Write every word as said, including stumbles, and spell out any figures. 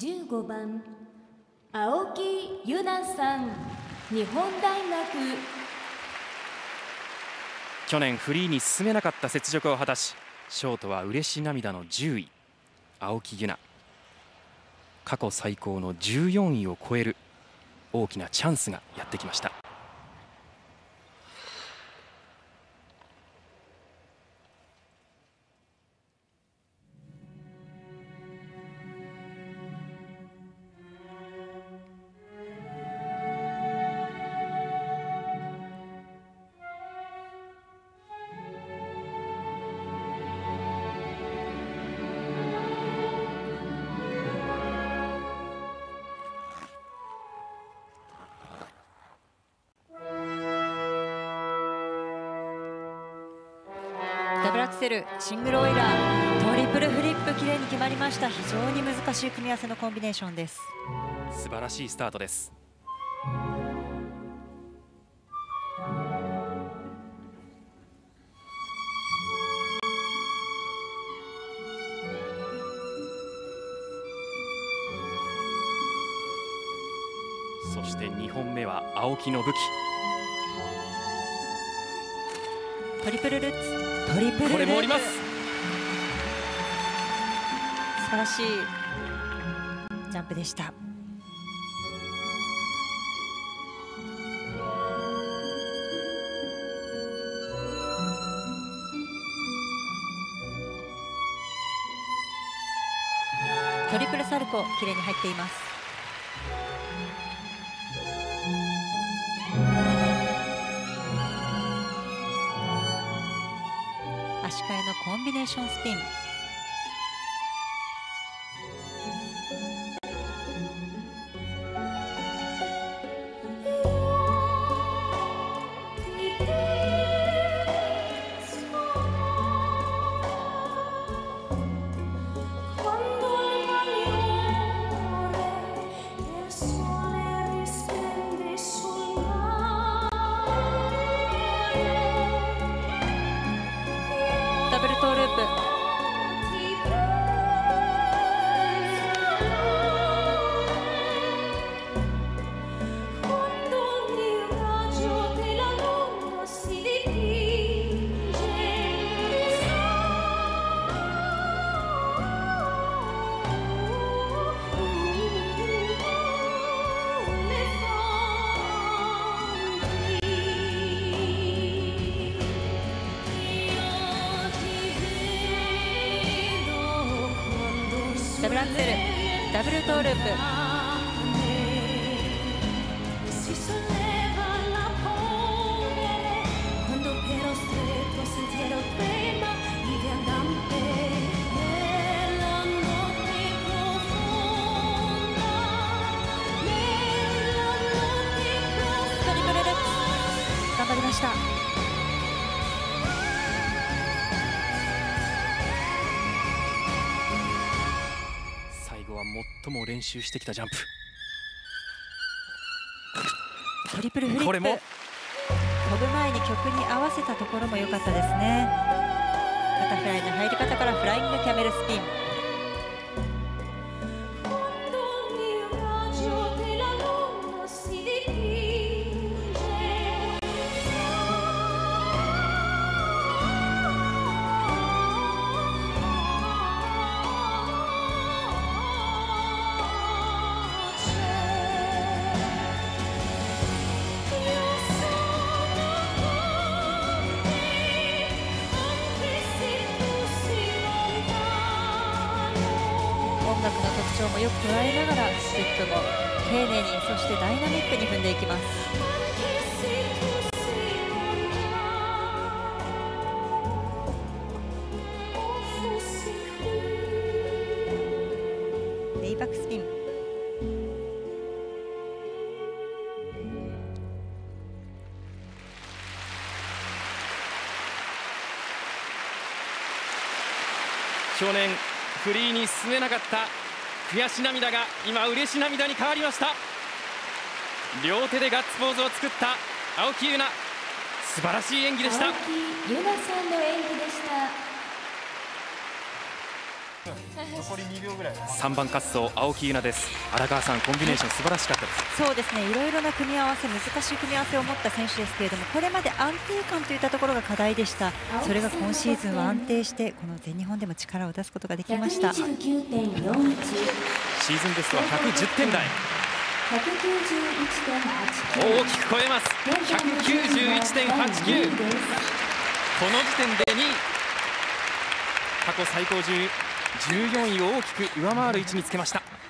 じゅうごばん青木優奈さん、日本大学。 去年フリーに進めなかった雪辱を果たし、ショートは嬉し涙のじゅうい、青木優奈。過去最高のじゅうよんいを超える大きなチャンスがやってきました。 ダブルアクセル、シングルオイラー、トリプルフリップ、きれいに決まりました。非常に難しい組み合わせのコンビネーションです。 素晴らしいスタートです。そしてにほんめは青木の武器、 トリプルルッツ、トリプルループ、 これも降ります。 素晴らしいジャンプでした。トリプルサルコー、きれいに入っています。足換えのコンビネーションスピン。ダブルトーループ。ダブルアクセル、ダブルトーループ。トリプルルッツ、頑張りました。 最も練習してきたジャンプ、 トリプルフリップ。 これも飛ぶ前に曲に合わせたところも良かったですね。バタフライの入り方からフライングキャメルスピン。音楽の特徴もよく捉えながらステップも丁寧に、そしてダイナミックに踏んでいきます。レイバックスピン。 去年フリーに進めなかった悔し涙が今嬉し涙に変わりました。両手でガッツポーズを作った青木優奈、素晴らしい演技でした。 青木優奈さんの演技でした。 さんばん滑走青木優奈です。荒川さん、コンビネーション素晴らしかったです。 そうですね、いろいろな組み合わせ、難しい組み合わせを持った選手ですけれども、これまで安定感といったところが課題でした。それが今シーズンは安定してこの全日本でも力を出すことができました。 ひゃくにじゅうきゅうてんよんいち、 シーズンベストはひゃくじゅってん台、 ひゃくきゅうじゅういちてんはちきゅう、 大きく超えます。ひゃくきゅうじゅういちてんはちきゅう、この時点でにい、過去最高順位じゅうよんいを大きく上回る位置につけました。